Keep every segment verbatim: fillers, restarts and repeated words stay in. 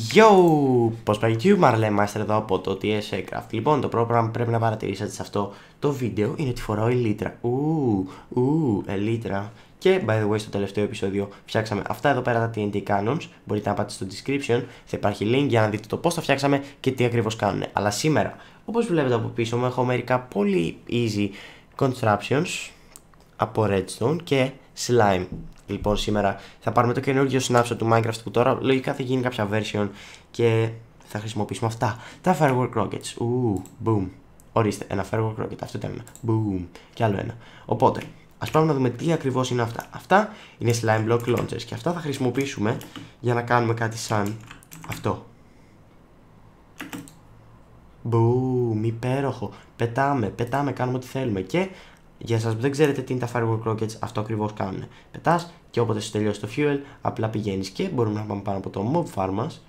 Yo! Πώς πάει YouTube, Marley Master εδώ από το τι ες έι Craft. Λοιπόν, το πρώτο πράγμα που πρέπει να παρατηρήσετε σε αυτό το βίντεο είναι ότι φοράω ελίτρα. Ου, ου, ελίτρα. Και by the way, στο τελευταίο επεισόδιο φτιάξαμε αυτά εδώ πέρα τα τι εν τι Cannons. Μπορείτε να πάτε στο description, θα υπάρχει link για να δείτε το πώς τα φτιάξαμε και τι ακριβώς κάνουν. Αλλά σήμερα, όπως βλέπετε από πίσω μου, έχω μερικά πολύ easy constructions από redstone και slime. Λοιπόν, σήμερα θα πάρουμε το καινούργιο snapshot του Minecraft που τώρα λογικά θα γίνει κάποια version και θα χρησιμοποιήσουμε αυτά. Τα firework rockets. Ου, boom. Ορίστε, ένα firework rocket. Αυτό ήταν ένα. Boom. Και άλλο ένα. Οπότε, ας πάμε να δούμε τι ακριβώς είναι αυτά. Αυτά είναι slime block launchers και αυτά θα χρησιμοποιήσουμε για να κάνουμε κάτι σαν αυτό. Boom, υπέροχο. Πετάμε, πετάμε, κάνουμε ό,τι θέλουμε. Και για εσάς που δεν ξέρετε τι είναι τα firework rockets, αυτό ακριβώς κάνουν. Πετάς και όποτε σου τελειώσει το fuel, απλά πηγαίνεις και μπορούμε να πάμε πάνω από το mob farm μας.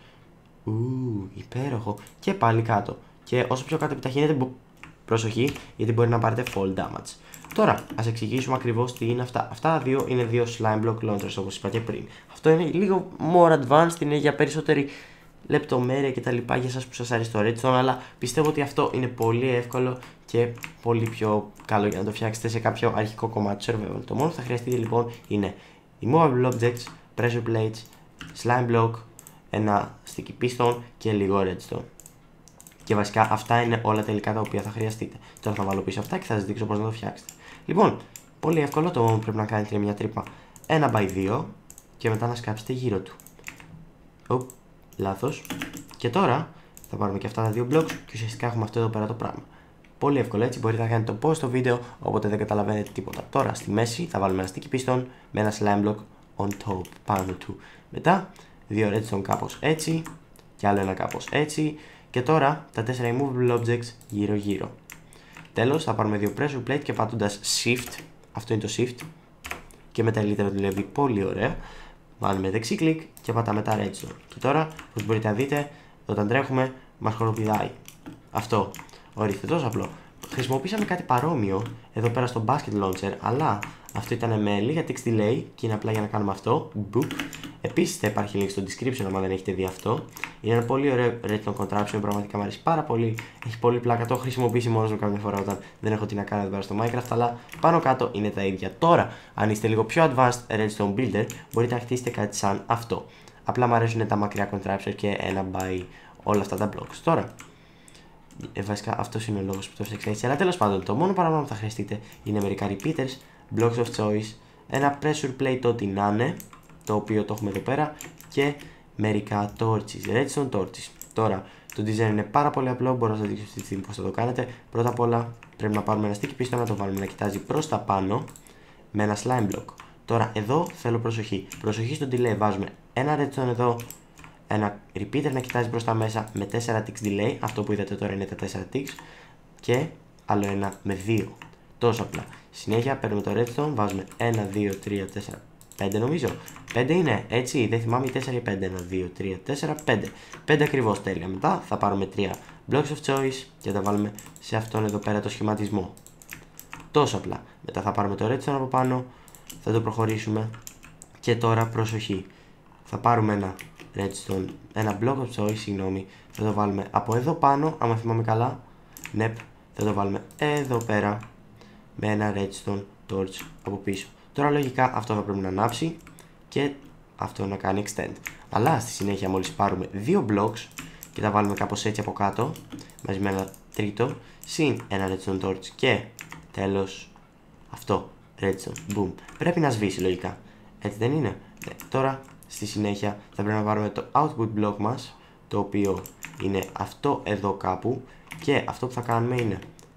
Ου, υπέροχο. Και πάλι κάτω. Και όσο πιο κάτω επιταχύνεται, μπο... προσοχή, γιατί μπορεί να πάρετε fall damage. Τώρα, ας εξηγήσουμε ακριβώς τι είναι αυτά. Αυτά δύο είναι δύο slime block launchers, όπως είπα και πριν. Αυτό είναι λίγο more advanced, είναι για περισσότερη λεπτομέρεια και τα λοιπά για εσάς που σας αρέσει το redstone, αλλά πιστεύω ότι αυτό είναι πολύ εύκολο και πολύ πιο καλό για να το φτιάξετε σε κάποιο αρχικό κομμάτι του survival. Το μόνο που θα χρειαστείτε λοιπόν είναι immovable objects, pressure plates, slime block, ένα sticky piston και λίγο redstone. Και βασικά αυτά είναι όλα τα υλικά τα οποία θα χρειαστείτε. Τώρα θα βάλω πίσω αυτά και θα σας δείξω πώς να το φτιάξετε. Λοιπόν, πολύ εύκολο, το μόνο που πρέπει να κάνετε είναι μια τρύπα ένα by δύο και μετά να σκάψετε γύρω του. Οπ, λάθος. Και τώρα θα πάρουμε και αυτά τα δύο blocks και ουσιαστικά έχουμε αυτό εδώ πέρα το πράγμα. Πολύ εύκολο, έτσι μπορείτε να κάνετε το pause στο βίντεο, όποτε δεν καταλαβαίνετε τίποτα. Τώρα στη μέση θα βάλουμε ένα sticky piston με ένα slime block on top πάνω του. Μετά δύο redstone κάπως έτσι και άλλο ένα κάπως έτσι. Και τώρα τα τέσσερα immovable objects γύρω γύρω. Τέλος θα πάρουμε δύο pressure plate και πατώντας shift, αυτό είναι το shift, και με τα ελίτρα δουλεύει πολύ ωραία. Βάλουμε δεξί κλικ και πατάμε τα redstone. Και τώρα, όπως μπορείτε να δείτε, όταν τρέχουμε μας χοροπηδάει. Αυτό. Ορίστε, τόσο απλό. Χρησιμοποίησαμε κάτι παρόμοιο εδώ πέρα στο basket launcher, αλλά αυτό ήταν με λίγα text delay και είναι απλά για να κάνουμε αυτό. Boop. Επίσης θα υπάρχει link στο description αν δεν έχετε δει αυτό. Είναι ένα πολύ ωραίο redstone contraption, πραγματικά μου αρέσει πάρα πολύ. Έχει πολύ πλάκα, το έχω χρησιμοποιήσει μόνος μου κάποια φορά όταν δεν έχω τι να κάνω εδώ πέρα στο Minecraft, αλλά πάνω κάτω είναι τα ίδια. Τώρα, αν είστε λίγο πιο advanced redstone builder, μπορείτε να χτίσετε κάτι σαν αυτό. Απλά μου αρέσουν τα μακριά contraption και ένα by όλα αυτά τα blocks. Τώρα, Ε, βασικά αυτός είναι ο λόγος που το έφτιαξα έτσι. Αλλά τέλος πάντων, το μόνο πράγμα που θα χρειαστείτε είναι μερικά repeaters, blocks of choice, ένα pressure plate ό,τι να είναι, το οποίο το έχουμε εδώ πέρα, και μερικά torches, redstone torches. Τώρα, το design είναι πάρα πολύ απλό, μπορώ να σας δείξω αυτή τη στιγμή πώς θα το κάνετε. Πρώτα απ' όλα, πρέπει να πάρουμε ένα sticky piston, να το βάλουμε να κοιτάζει προς τα πάνω με ένα slime block. Τώρα, εδώ θέλω προσοχή. Προσοχή στο delay, βάζουμε ένα redstone εδώ, ένα repeater να κοιτάζει προς τα μέσα με τέσσερα ticks delay, αυτό που είδατε τώρα είναι τα τέσσερα ticks, και άλλο ένα με δύο. Τόσο απλά. Συνέχεια παίρνουμε το redstone, βάζουμε ένα, δύο, τρία, τέσσερα, πέντε νομίζω. πέντε είναι, έτσι, δεν θυμάμαι η τέσσερα ή πέντε. ένα, δύο, τρία, τέσσερα, πέντε. πέντε ακριβώς, τέλεια. Μετά θα πάρουμε τρία blocks of choice και θα τα βάλουμε σε αυτόν εδώ πέρα το σχηματισμό. Τόσο απλά. Μετά θα πάρουμε το redstone από πάνω, θα το προχωρήσουμε και τώρα προσοχή. Θα πάρουμε ένα redstone, ένα block of choice, συγγνώμη, θα το βάλουμε από εδώ πάνω, άμα θυμάμαι καλά. Ναι, θα το βάλουμε εδώ πέρα με ένα redstone torch από πίσω. Τώρα λογικά αυτό θα πρέπει να ανάψει και αυτό να κάνει extend. Αλλά στη συνέχεια μόλις πάρουμε δύο blocks και τα βάλουμε κάπως έτσι από κάτω, μαζί με ένα τρίτο, συν ένα redstone torch και τέλος αυτό, redstone, boom. Πρέπει να σβήσει λογικά, έτσι δεν είναι? Ναι. Τώρα στη συνέχεια θα πρέπει να πάρουμε το output block μας, το οποίο είναι αυτό εδώ κάπου, και αυτό που θα κάνουμε είναι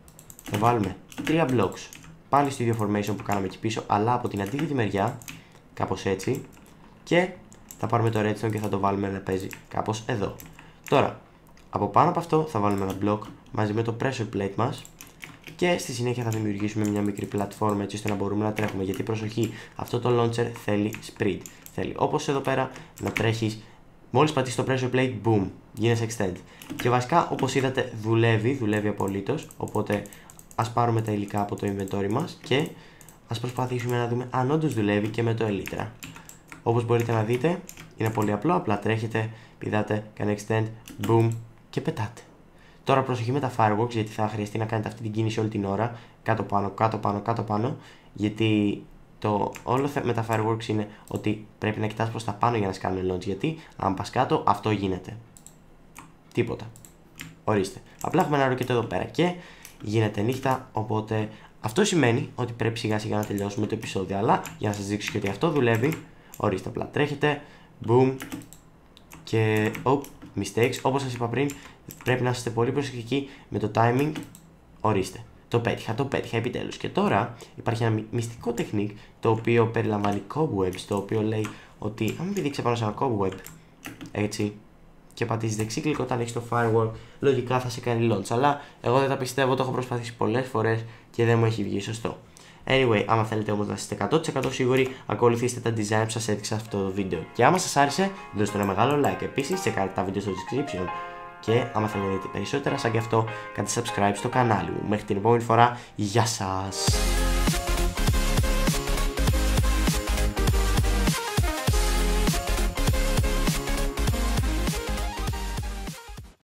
θα βάλουμε τρία blocks πάλι στο ίδιο formation που κάναμε εκεί πίσω, αλλά από την αντίθετη μεριά, κάπως έτσι, και θα πάρουμε το redstone και θα το βάλουμε να παίζει κάπως εδώ. Τώρα, από πάνω από αυτό θα βάλουμε ένα block μαζί με το pressure plate μας και στη συνέχεια θα δημιουργήσουμε μια μικρή πλατφόρμα έτσι ώστε να μπορούμε να τρέχουμε, γιατί προσοχή, αυτό το launcher θέλει speed. Θέλει όπως εδώ πέρα να τρέχεις, μόλις πατήσεις το pressure plate, boom, γίνεσαι extend. Και βασικά όπως είδατε δουλεύει, δουλεύει απολύτως, οπότε ας πάρουμε τα υλικά από το inventory μας και ας προσπαθήσουμε να δούμε αν όντως δουλεύει και με το elytra. Όπως μπορείτε να δείτε, είναι πολύ απλό, απλά τρέχετε, πηδάτε, κάνει extend, boom και πετάτε. Τώρα προσοχή με τα fireworks, γιατί θα χρειαστεί να κάνετε αυτή την κίνηση όλη την ώρα, κάτω πάνω, κάτω πάνω, κάτω πάνω, γιατί το όλο με τα fireworks είναι ότι πρέπει να κοιτάς προς τα πάνω για να σκάνουν launch, γιατί αν πας κάτω αυτό γίνεται. Τίποτα. Ορίστε. Απλά έχουμε ένα ροκέτο εδώ πέρα και γίνεται νύχτα, οπότε αυτό σημαίνει ότι πρέπει σιγά σιγά να τελειώσουμε το επεισόδιο, αλλά για να σας δείξω και ότι αυτό δουλεύει, ορίστε, απλά τρέχετε, boom και oh, mistakes, όπως σας είπα πριν, πρέπει να είστε πολύ προσεκτικοί με το timing, ορίστε. Το πέτυχα, το πέτυχα επιτέλους. Και τώρα υπάρχει ένα μυστικό τεχνικ το οποίο περιλαμβάνει cobwebs, το οποίο λέει ότι αν πηδήξει πάνω σε ένα cobweb, έτσι, και πατήσεις δεξί κλικ όταν έχεις το firework, λογικά θα σε κάνει launch. Αλλά εγώ δεν τα πιστεύω, το έχω προσπαθήσει πολλές φορές και δεν μου έχει βγει σωστό. Anyway, άμα θέλετε όμως να είστε εκατό τοις εκατό σίγουροι, ακολουθήστε τα design που σας έδειξα σε αυτό το βίντεο. Και άμα σας άρεσε, δώστε ένα μεγάλο like. Επίσης, τσεκάρτε τα βίντεο στο description. Και άμα θέλετε να δείτε περισσότερα σαν και αυτό, κάντε subscribe στο κανάλι μου. Μέχρι την επόμενη φορά, γεια σας!